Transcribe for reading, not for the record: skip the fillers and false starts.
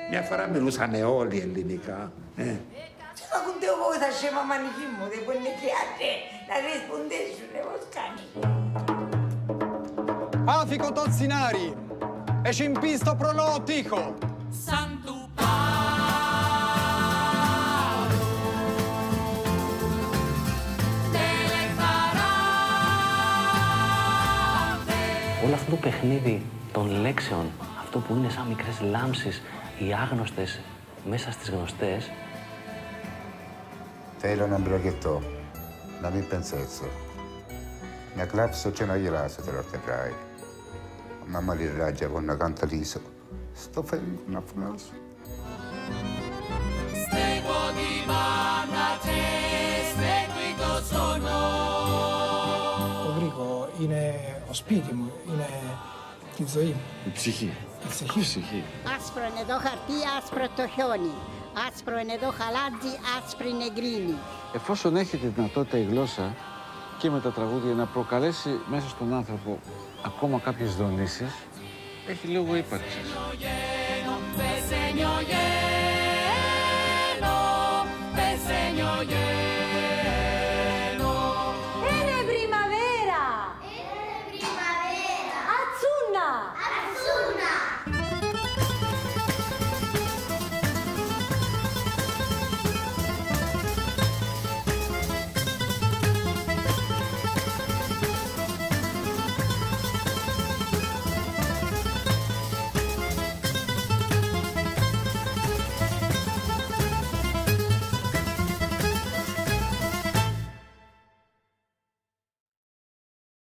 Μια φορά μιλούσαν όλοι ελληνικά. Τι θα ακούνται εγώ θα σε μαμανική μου, δεν μπορεί να κρυάτε, να ρεσποντέσουν πώς κάνει. Afico Tozzinari, e Cimpisto Prolotico. Santo Όλο αυτό το παιχνίδι των λέξεων, αυτό που είναι σαν μικρές λάμψεις, οι άγνωστες μέσα στις γνωστές. Θέλω να μπλοκετώ, να μην πενσέτσω. Να κλάψω και να γελάσω τώρα ορτεπράει. Mamma li raggia con una cantaliso. Sto fermo un applauso. Stego di banda te, seguito sono. Ο Γρήγο είναι ο σπίτι μου, είναι τη ζωή μου. Η ψυχή. Η ψυχή. Άσπρο είναι εδώ χαρτί, άσπρο το χιόνι. Άσπρο είναι εδώ χαλάτζι, άσπρη είναι γκρίνη. Εφόσον έχει τη δυνατότητα η γλώσσα και με τα τραγούδια να προκαλέσει μέσα στον άνθρωπο ακόμα κάποιες δονήσεις, έχει λόγο ύπαρξης. È primavera! Azzurra!